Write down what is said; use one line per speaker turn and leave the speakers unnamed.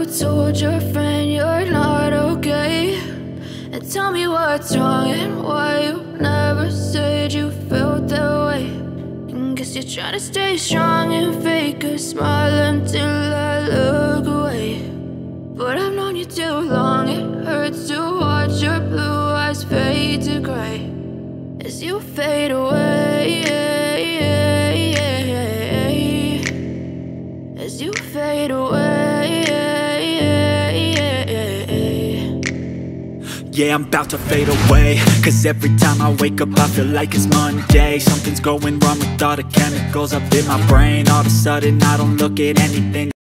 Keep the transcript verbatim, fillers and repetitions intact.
told your friend you're not okay? And tell me what's wrong and why you never said you felt that way. And guess you're trying to stay strong and fake a smile until I look away. But I've known you too long, it hurts to watch your blue eyes fade to gray as you fade away, as you fade away.
Yeah, I'm about to fade away, cause every time I wake up I feel like it's Monday. Something's going wrong with all the chemicals up in my brain. All of a sudden I don't look at anything